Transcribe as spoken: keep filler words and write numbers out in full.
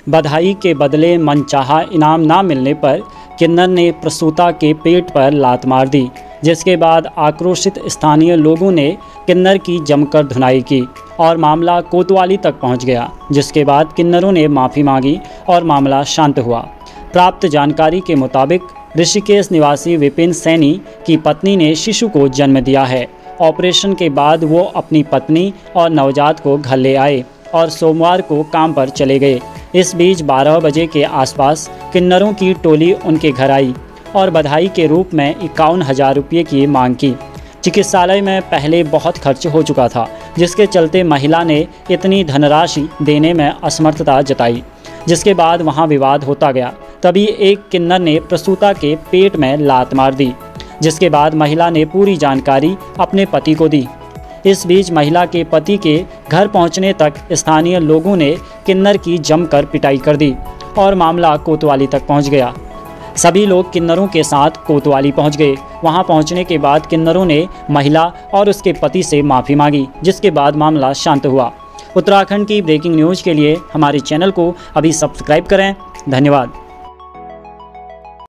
बधाई के बदले मनचाहा इनाम ना मिलने पर किन्नर ने प्रसूता के पेट पर लात मार दी, जिसके बाद आक्रोशित स्थानीय लोगों ने किन्नर की जमकर धुनाई की और मामला कोतवाली तक पहुंच गया, जिसके बाद किन्नरों ने माफ़ी मांगी और मामला शांत हुआ। प्राप्त जानकारी के मुताबिक ऋषिकेश निवासी विपिन सैनी की पत्नी ने शिशु को जन्म दिया है। ऑपरेशन के बाद वो अपनी पत्नी और नवजात को घर ले आए और सोमवार को काम पर चले गए। इस बीच बारह बजे के आसपास किन्नरों की टोली उनके घर आई और बधाई के रूप में इक्यावन हज़ार रुपये की मांग की। चिकित्सालय में पहले बहुत खर्च हो चुका था, जिसके चलते महिला ने इतनी धनराशि देने में असमर्थता जताई, जिसके बाद वहां विवाद होता गया। तभी एक किन्नर ने प्रसूता के पेट में लात मार दी, जिसके बाद महिला ने पूरी जानकारी अपने पति को दी। इस बीच महिला के पति के घर पहुंचने तक स्थानीय लोगों ने किन्नर की जमकर पिटाई कर दी और मामला कोतवाली तक पहुंच गया। सभी लोग किन्नरों के साथ कोतवाली पहुंच गए। वहां पहुंचने के बाद किन्नरों ने महिला और उसके पति से माफ़ी मांगी, जिसके बाद मामला शांत हुआ। उत्तराखंड की ब्रेकिंग न्यूज़ के लिए हमारे चैनल को अभी सब्सक्राइब करें। धन्यवाद।